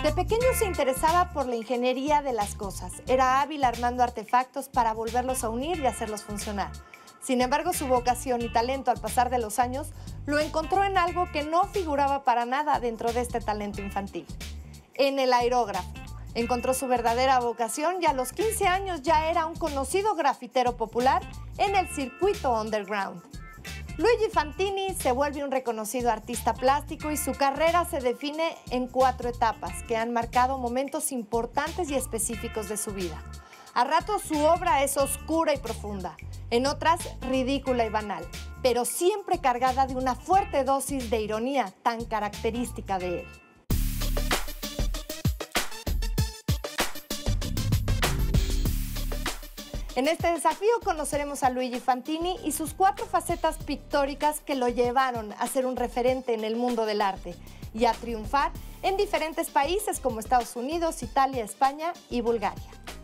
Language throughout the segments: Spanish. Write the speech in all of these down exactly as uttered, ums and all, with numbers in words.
De pequeño se interesaba por la ingeniería de las cosas. Era hábil armando artefactos para volverlos a unir y hacerlos funcionar. Sin embargo, su vocación y talento al pasar de los años lo encontró en algo que no figuraba para nada dentro de este talento infantil. En el aerógrafo. Encontró su verdadera vocación y a los quince años ya era un conocido grafitero popular en el circuito underground. Luigi Fantini se vuelve un reconocido artista plástico y su carrera se define en cuatro etapas que han marcado momentos importantes y específicos de su vida. A ratos su obra es oscura y profunda, en otras ridícula y banal, pero siempre cargada de una fuerte dosis de ironía tan característica de él. En este desafío conoceremos a Luigi Fantini y sus cuatro facetas pictóricas que lo llevaron a ser un referente en el mundo del arte y a triunfar en diferentes países como Estados Unidos, Italia, España y Bulgaria.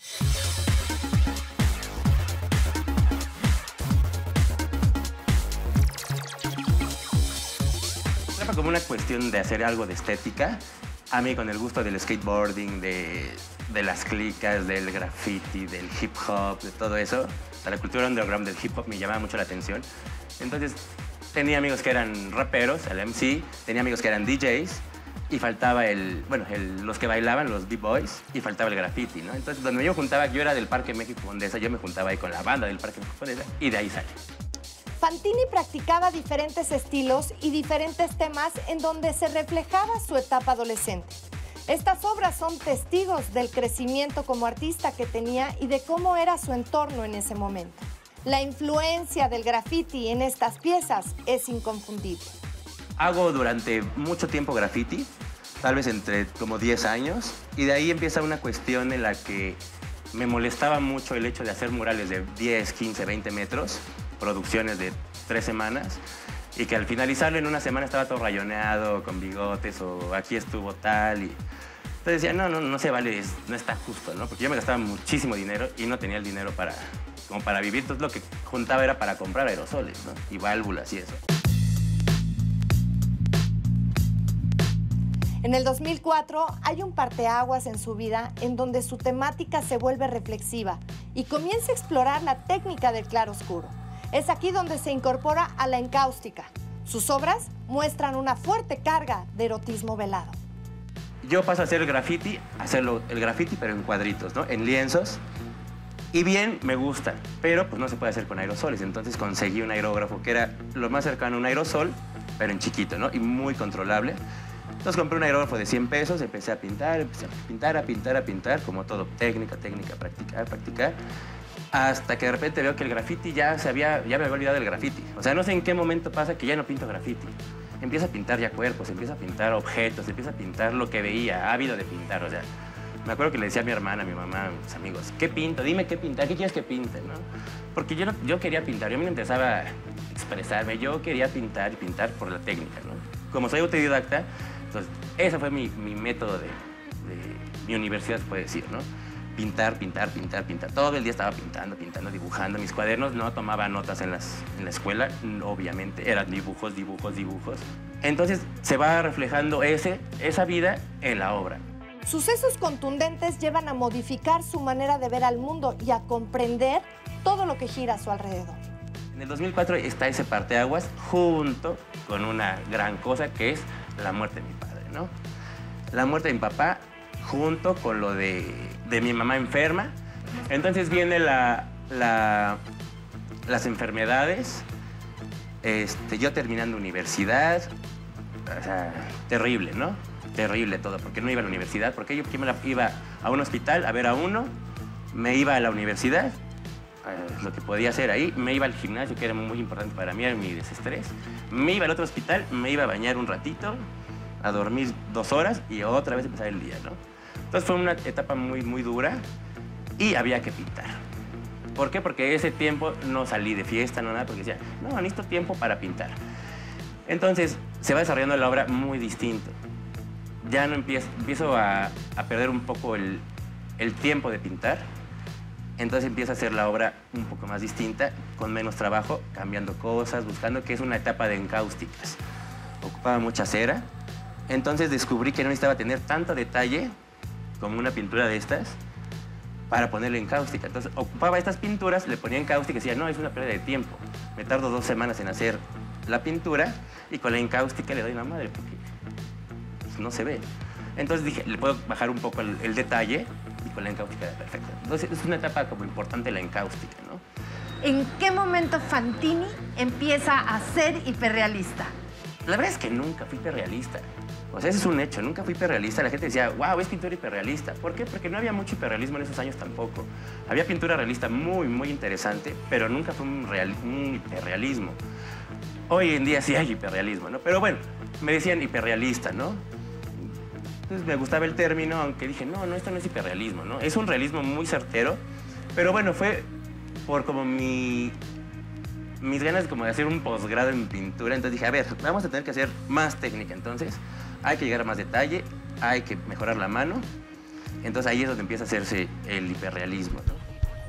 Era como una cuestión de hacer algo de estética. A mí con el gusto del skateboarding, de, de las clicas, del graffiti, del hip hop, de todo eso, de la cultura underground del hip hop me llamaba mucho la atención. Entonces tenía amigos que eran raperos, el M C, tenía amigos que eran D Js y faltaba el, bueno, el, los que bailaban, los B-boys, y faltaba el graffiti, ¿no? Entonces donde yo juntaba, yo era del Parque México Condesa, yo me juntaba ahí con la banda del Parque México Condesa y de ahí sale. Fantini practicaba diferentes estilos y diferentes temas en donde se reflejaba su etapa adolescente. Estas obras son testigos del crecimiento como artista que tenía y de cómo era su entorno en ese momento. La influencia del graffiti en estas piezas es inconfundible. Hago durante mucho tiempo graffiti, tal vez entre como diez años, y de ahí empieza una cuestión en la que me molestaba mucho el hecho de hacer murales de diez, quince, veinte metros, producciones de tres semanas, y que al finalizarlo en una semana estaba todo rayoneado, con bigotes, o aquí estuvo tal, y entonces decía, no, no, no se vale, es, no está justo, ¿no? Porque yo me gastaba muchísimo dinero y no tenía el dinero para, como para vivir, entonces lo que juntaba era para comprar aerosoles, ¿no? Y válvulas y eso. En el dos mil cuatro hay un parteaguas en su vida en donde su temática se vuelve reflexiva y comienza a explorar la técnica del claroscuro. Es aquí donde se incorpora a la encáustica. Sus obras muestran una fuerte carga de erotismo velado. Yo paso a hacer el graffiti, hacerlo el graffiti pero en cuadritos, ¿no? En lienzos. Y bien, me gusta, pero pues no se puede hacer con aerosoles. Entonces conseguí un aerógrafo que era lo más cercano a un aerosol, pero en chiquito, ¿no? Y muy controlable. Entonces compré un aerógrafo de cien pesos, empecé a pintar, empecé a pintar, a pintar, a pintar, como todo, técnica, técnica, practicar, practicar, hasta que de repente veo que el graffiti ya se había, ya me había olvidado del graffiti. O sea, no sé en qué momento pasa que ya no pinto graffiti. Empiezo a pintar ya cuerpos, empiezo a pintar objetos, empiezo a pintar lo que veía, ávido de pintar, o sea. Me acuerdo que le decía a mi hermana, a mi mamá, a mis amigos, ¿qué pinto? Dime qué pintar, ¿qué quieres que pinte? ¿No? Porque yo, no, yo quería pintar, yo me interesaba expresarme, yo quería pintar y pintar por la técnica, ¿no? Como soy autodidacta, entonces ese fue mi, mi método de, de mi universidad, se puede decir, ¿no? Pintar, pintar, pintar, pintar. Todo el día estaba pintando, pintando, dibujando. Mis cuadernos no tomaba notas en, las, en la escuela, obviamente, eran dibujos, dibujos, dibujos. Entonces se va reflejando ese, esa vida en la obra. Sucesos contundentes llevan a modificar su manera de ver al mundo y a comprender todo lo que gira a su alrededor. En el dos mil cuatro está ese parteaguas junto con una gran cosa que es la muerte de mi padre, ¿no? La muerte de mi papá junto con lo de, de mi mamá enferma. Entonces viene la, la, las enfermedades, este, yo terminando universidad, o sea, terrible, ¿no? Terrible todo, porque no iba a la universidad, porque yo primero iba a un hospital a ver a uno, me iba a la universidad, eh, lo que podía hacer ahí, me iba al gimnasio, que era muy importante para mí, era mi desestrés, me iba al otro hospital, me iba a bañar un ratito, a dormir dos horas y otra vez empezar el día, ¿no? Entonces fue una etapa muy, muy dura y había que pintar. ¿Por qué? Porque ese tiempo no salí de fiesta, no nada, porque decía, no, necesito tiempo para pintar. Entonces se va desarrollando la obra muy distinto. Ya no empiezo, empiezo a, a perder un poco el, el tiempo de pintar. Entonces empiezo a hacer la obra un poco más distinta, con menos trabajo, cambiando cosas, buscando que es una etapa de encáusticas. Ocupaba mucha cera, Entonces descubrí que no necesitaba tener tanto detalle como una pintura de estas para ponerle en cáustica. Entonces ocupaba estas pinturas, le ponía en cáustica y decía, no, es una pérdida de tiempo. Me tardo dos semanas en hacer la pintura y con la encáustica le doy la madre porque pues, no se ve. Entonces dije, le puedo bajar un poco el, el detalle y con la encáustica era perfecto. Entonces es una etapa como importante la encáustica, ¿no? ¿En qué momento Fantini empieza a ser hiperrealista? La verdad es que nunca fui hiperrealista. O sea, ese es un hecho, nunca fui hiperrealista. La gente decía, wow, es pintura hiperrealista. ¿Por qué? Porque no había mucho hiperrealismo en esos años tampoco. Había pintura realista muy, muy interesante, pero nunca fue un, real, un hiperrealismo. Hoy en día sí hay hiperrealismo, ¿no? Pero bueno, me decían hiperrealista, ¿no? Entonces me gustaba el término, aunque dije, no, no, esto no es hiperrealismo, ¿no? Es un realismo muy certero, pero bueno, fue por como mi... mis ganas como de hacer un posgrado en pintura. Entonces dije, a ver, vamos a tener que hacer más técnica. Entonces hay que llegar a más detalle, hay que mejorar la mano. Entonces ahí es donde empieza a hacerse el hiperrealismo, ¿no?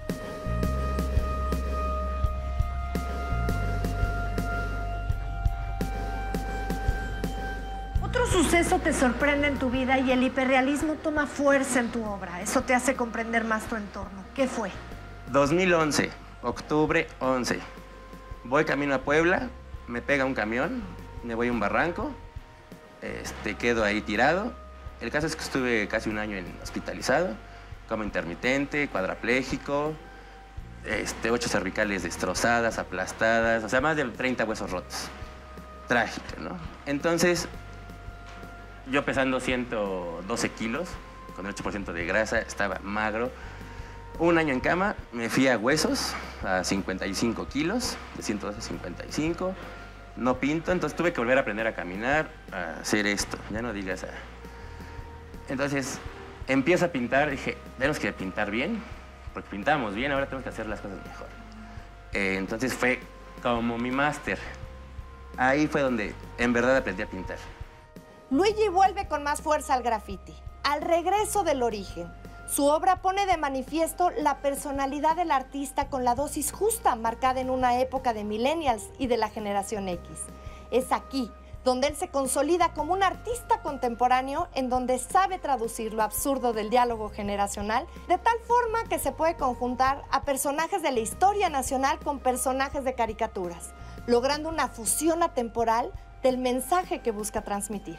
Otro suceso te sorprende en tu vida y el hiperrealismo toma fuerza en tu obra. Eso te hace comprender más tu entorno. ¿Qué fue? dos mil once, octubre once. Voy camino a Puebla, me pega un camión, me voy a un barranco, este, quedo ahí tirado. El caso es que estuve casi un año en hospitalizado, como intermitente, cuadraplégico, este, ocho cervicales destrozadas, aplastadas, o sea, más de treinta huesos rotos. Trágico, ¿no? Entonces, yo pesando ciento doce kilos, con el ocho por ciento de grasa, estaba magro. Un año en cama, me fui a huesos, a cincuenta y cinco kilos, de ciento doce a cincuenta y cinco. No pinto, entonces tuve que volver a aprender a caminar, a hacer esto. Ya no digas a... Entonces, empiezo a pintar, dije, tenemos que pintar bien, porque pintamos bien, ahora tenemos que hacer las cosas mejor. Eh, entonces fue como mi máster. Ahí fue donde en verdad aprendí a pintar. Luigi vuelve con más fuerza al graffiti, al regreso del origen. Su obra pone de manifiesto la personalidad del artista con la dosis justa marcada en una época de millennials y de la generación X. Es aquí donde él se consolida como un artista contemporáneo en donde sabe traducir lo absurdo del diálogo generacional de tal forma que se puede conjuntar a personajes de la historia nacional con personajes de caricaturas, logrando una fusión atemporal del mensaje que busca transmitir.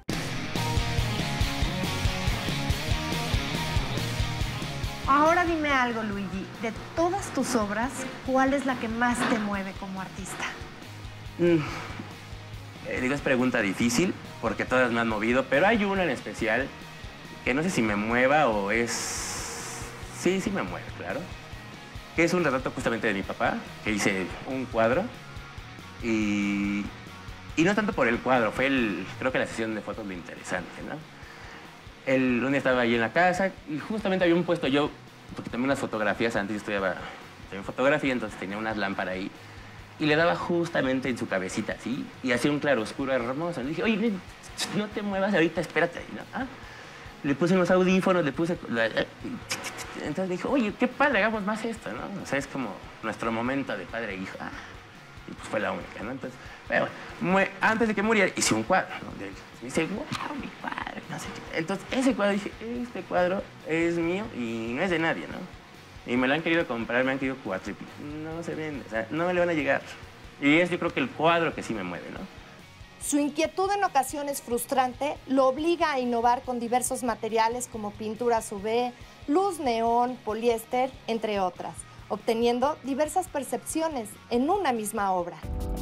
Ahora dime algo, Luigi. De todas tus obras, ¿cuál es la que más te mueve como artista? Mm. Eh, digo, es pregunta difícil, porque todas me han movido, pero hay una en especial que no sé si me mueva o es... Sí, sí me mueve, claro. Que es un retrato justamente de mi papá, que hice un cuadro. Y, y no tanto por el cuadro, fue el, creo que la sesión de fotos lo interesante, ¿no? El lunes estaba ahí en la casa y justamente había un puesto yo, porque tomé unas fotografías, antes yo estudiaba en fotografía, entonces tenía unas lámparas ahí. Y le daba justamente en su cabecita, así, y hacía un claroscuro hermoso. Le dije, oye, no te muevas ahorita, espérate ahí, ¿no? ¿Ah? Le puse unos audífonos, le puse... Entonces dije, oye, qué padre, hagamos más esto, ¿no? O sea, es como nuestro momento de padre e hijo. Ah, y pues fue la única, ¿no? Entonces, bueno, antes de que muriera, hice un cuadro, ¿no? De él. Me dice, wow, mi cuadro, no sé qué. Entonces, ese cuadro, dije, este cuadro es mío y no es de nadie, ¿no? Y me lo han querido comprar, me han querido cuatriplicar. No se vende, o sea, no me le van a llegar. Y es, yo creo que el cuadro que sí me mueve, ¿no? Su inquietud en ocasiones frustrante lo obliga a innovar con diversos materiales como pinturas U V, luz neón, poliéster, entre otras, obteniendo diversas percepciones en una misma obra.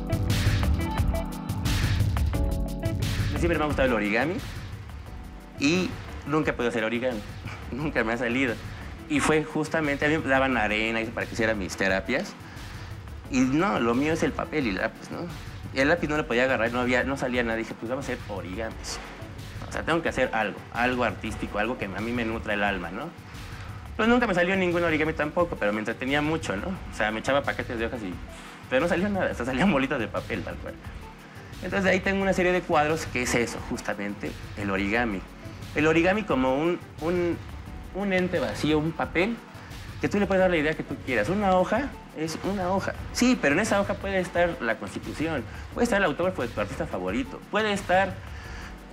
Siempre me ha gustado el origami y nunca he podido hacer origami, nunca me ha salido. Y fue justamente, a mí me daban arena para que hiciera mis terapias. Y no, lo mío es el papel y el lápiz, ¿no? Y el lápiz no lo podía agarrar, no, había, no salía nada. Dije, pues vamos a hacer origamis. O sea, tengo que hacer algo, algo artístico, algo que a mí me nutra el alma, ¿no? Pues nunca me salió ningún origami tampoco, pero me entretenía mucho, ¿no? O sea, me echaba paquetes de hojas y... Pero no salió nada, o sea, salían bolitas de papel, tal cual. Entonces de ahí tengo una serie de cuadros que es eso, justamente, el origami. El origami como un, un, un ente vacío, un papel, que tú le puedes dar la idea que tú quieras. Una hoja es una hoja. Sí, pero en esa hoja puede estar la Constitución, puede estar el autógrafo de tu artista favorito, puede estar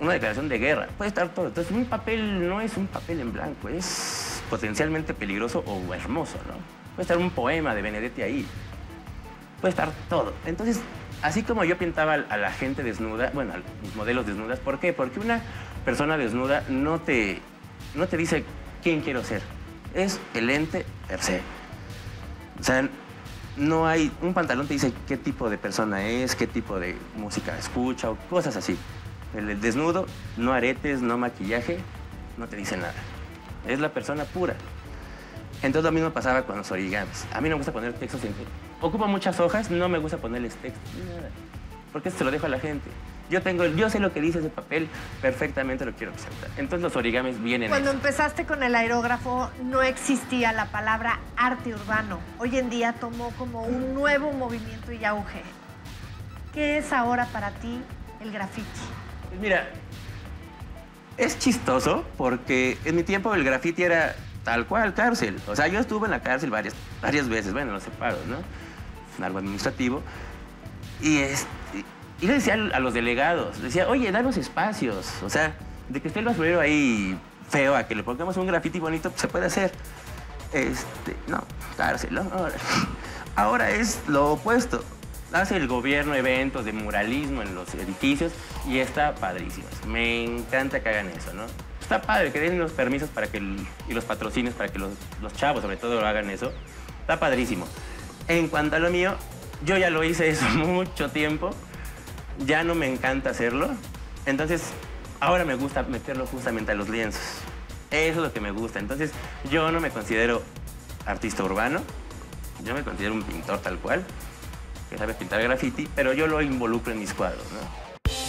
una declaración de guerra, puede estar todo. Entonces, un papel no es un papel en blanco, es potencialmente peligroso o hermoso, ¿no? Puede estar un poema de Benedetti ahí, puede estar todo. Entonces, así como yo pintaba a la gente desnuda, bueno, a mis modelos desnudas, ¿por qué? Porque una persona desnuda no te, no te dice quién quiero ser, es el ente per se. O sea, no hay, un pantalón te dice qué tipo de persona es, qué tipo de música escucha o cosas así. El desnudo, no aretes, no maquillaje, no te dice nada. Es la persona pura. Entonces lo mismo pasaba con los origamis. A mí no me gusta poner textos en... Ocupo muchas hojas, no me gusta ponerles textos, nada. Porque esto se lo dejo a la gente. Yo, tengo, yo sé lo que dice ese papel, perfectamente lo quiero presentar. Entonces los origamis vienen... Cuando eso. empezaste con el aerógrafo no existía la palabra arte urbano. Hoy en día tomó como un nuevo movimiento y auge. ¿Qué es ahora para ti el graffiti? Pues mira, es chistoso porque en mi tiempo el graffiti era tal cual cárcel. O sea, yo estuve en la cárcel varias, varias veces, bueno, los separos, ¿no? Es algo administrativo. Y, es, y le decía a los delegados, le decía, oye, danos espacios. O sea, de que esté el basurero ahí feo a que le pongamos un graffiti bonito, pues se puede hacer. Este, no, cárcel, ¿no? Ahora, ahora es lo opuesto. Hace el gobierno eventos de muralismo en los edificios y está padrísimo. Me encanta que hagan eso, ¿no? Está padre que den los permisos para que el, y los patrocinios para que los, los chavos, sobre todo, lo hagan eso. Está padrísimo. En cuanto a lo mío, yo ya lo hice eso mucho tiempo. Ya no me encanta hacerlo. Entonces, ahora me gusta meterlo justamente a los lienzos. Eso es lo que me gusta. Entonces, yo no me considero artista urbano. Yo me considero un pintor tal cual, que sabe pintar graffiti, pero yo lo involucro en mis cuadros, ¿no?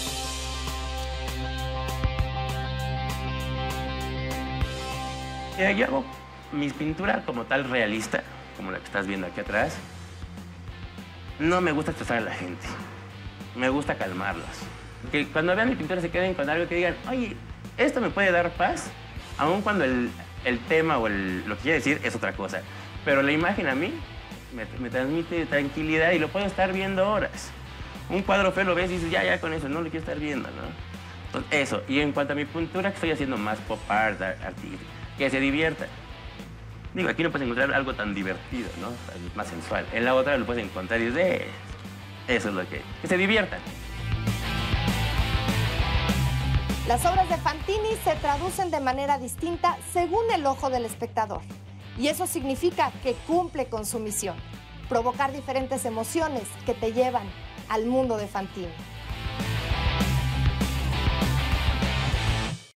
Mira, yo hago mi pintura como tal realista, como la que estás viendo aquí atrás. No me gusta estresar a la gente, me gusta calmarlos. Que cuando vean mi pintura se queden con algo que digan, oye, esto me puede dar paz, aun cuando el, el tema o el, lo que quiere decir es otra cosa. Pero la imagen a mí me, me transmite tranquilidad y lo puedo estar viendo horas. Un cuadro feo lo ves y dices, ya, ya con eso, no lo quiero estar viendo, ¿no? Entonces, eso. Y en cuanto a mi pintura, que estoy haciendo más pop art, artística, que se divierta. Digo, aquí no puedes encontrar algo tan divertido, ¿no? Más sensual. En la otra lo puedes encontrar y dices, eh, eso es lo que... Que se diviertan. Las obras de Fantini se traducen de manera distinta según el ojo del espectador. Y eso significa que cumple con su misión, provocar diferentes emociones que te llevan al mundo de Fantini.